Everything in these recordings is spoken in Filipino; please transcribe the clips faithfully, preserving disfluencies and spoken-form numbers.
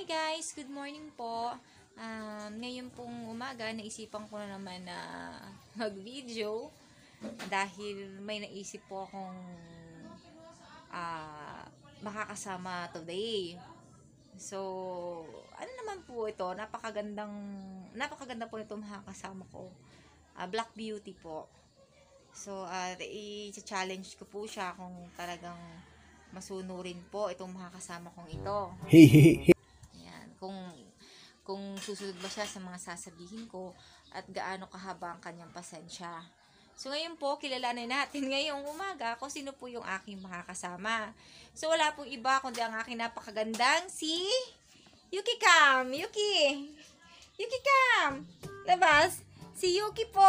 Hi guys! Good morning po. Um, ngayon pong umaga, naisipan ko na naman na mag-video dahil may naisip po akong uh, makakasama today. So, ano naman po ito? Napakagandang, napakaganda po ito makakasama ko. Uh, Black Beauty po. So, uh, i-challenge ko po siya kung talagang masunurin po itong makakasama kong ito. Ayan, kung kung susunod ba siya sa mga sasabihin ko at gaano kahaba ang kanyang pasensya. So ngayon po, kilalanin natin ngayong umaga kung sino po yung aking makakasama. So wala pong iba kundi ang aking napakagandang si Yuki Cam. Yuki! Yuki Cam! Labas! Si Yuki po!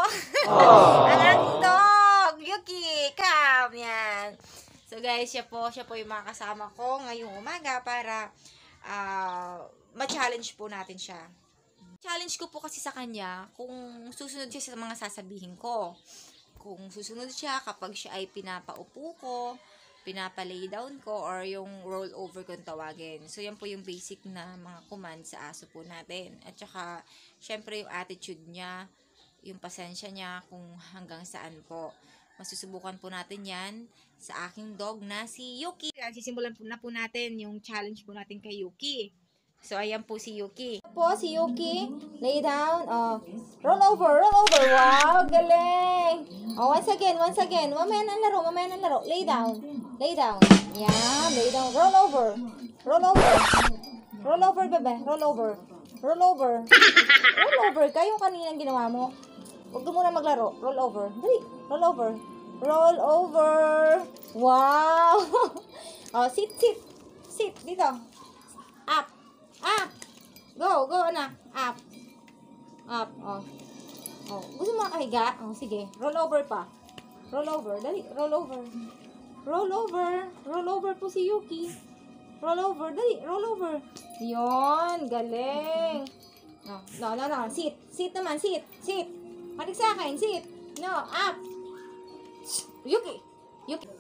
Ang aking dog! Yuki Cam! Yan. So guys, siya po, siya po yung makakasama ko ngayong umaga para uh, ma-challenge po natin siya. Challenge ko po kasi sa kanya kung susunod siya sa mga sasabihin ko. Kung susunod siya kapag siya ay pinapaupo ko, pinapa-lay down ko, or yung roll over kung tawagin. So yan po yung basic na mga command sa aso po natin. At saka, syempre yung attitude niya, yung pasensya niya kung hanggang saan po. Masusubukan po natin yan sa aking dog na si Yuki. Sisimulan po na po natin yung challenge po natin kay Yuki. So, ayan po si Yuki. Po si Yuki, lay down. Oh, roll over, roll over. Wow, galing. Oh, once again, once again. Mamaya na laro, mamaya na laro. Lay down, lay down. Yan, lay down. Roll over, roll over. Roll over, bebe. Roll over. Roll over. Roll over ka yung kaninang ginawa mo. Huwag ka muna maglaro. Roll over. Dali, roll over. Roll over. Wow. Oh, sit, sit. Sit, dito. Up. Up. Go, go anak. Up. Up, oh. Oh, gusto mo nakahiga? Oh, sige. Roll over pa. Roll over. Dali, roll over. Roll over. Roll over po si Yuki. Roll over. Dali, roll over. Yon, galing. No, no, no, no. Sit. Sit naman, sit. Sit. Malik sa akin, sit. No, up. Yuki. Yuki.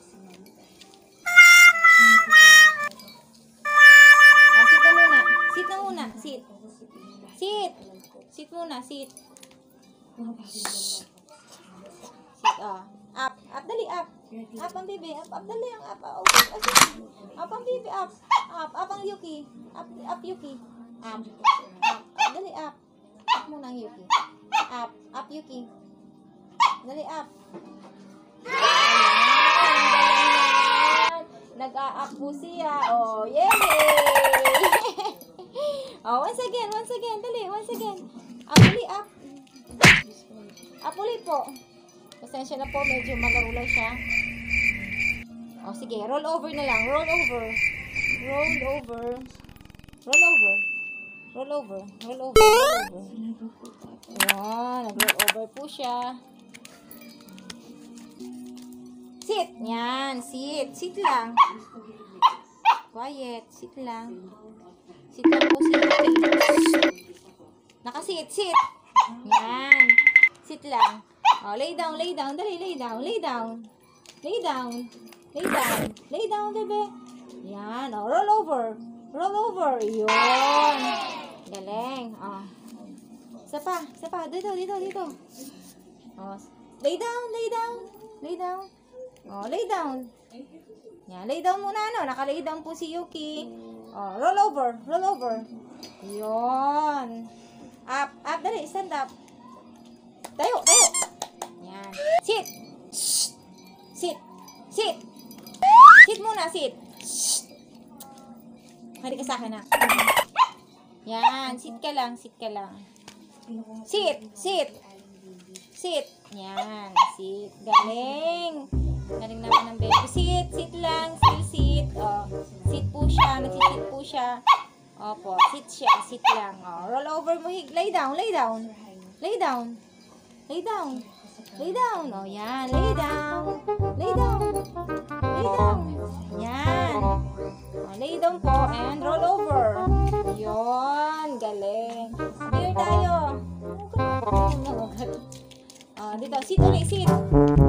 Oh, sit na muna. Sit na muna. Sit. Sit. Sit muna. Sit. Sit. Oh. Up. Up. Dali. Up. Up ang baby. Up. Up. Dali ang up. Oh, okay. Up ang baby. Up. Up. Up ang Yuki. Up. Up Yuki. Up. Up. Up. Dali. Up. Up muna ang Yuki. Up. Up Yuki. Dali. Up. Nag-a-up po siya. Oh, yay! Oh, once again, once again. Dali, once again. Up ulit, up. Up ulit po. Pasensya na po, medyo magarulay siya. Oh, sige. Roll over na lang. Roll over. Roll over. Roll over. Roll over. Roll over. Roll over. Ayan, nag-roll over po siya. Sit. Yan. Sit. Sit lang. Quiet. Sit lang. Sit lang po. Sit. Nakasit. Sit. Yan. Sit lang. Oh, lay down. Lay down. Dali. Lay down. Lay down. Lay down. Lay down. Lay down, bebe. Yan. Oh, roll over. Roll over. Yun. Galing. Oh. Isa pa. Isa pa. Dito. Dito. Dito. Oh. Lay down. Lay down. Lay down. Oh, lay down. Yan, lay down muna, ano. Naka-lay down po si Yuki. Oh, roll over. Roll over. Yun. Up. Up. Dali. Stand up. Tayo. Tayo. Yan. Sit. Shh. Sit. Sit. Sit muna. Sit. Shh. Hari ka sa akin, ha. Yan. Sit ka lang. Sit ka lang. Sit. Sit. Sit. Yan. Sit. Galing. Galing naman ng baby. Sit, sit lang, still sit. Oh, sit po siya, nagsisit po siya. Opo, sit siya, sit lang. Oh, roll over mo, lay down, lay down. Lay down. Lay down. Lay down. Oh, yan, lay down. Lay down. Lay down. Yan. Oh, lay down po and roll over. Yon, galing. Here tayo. Oh, dito, sit ulit, sit.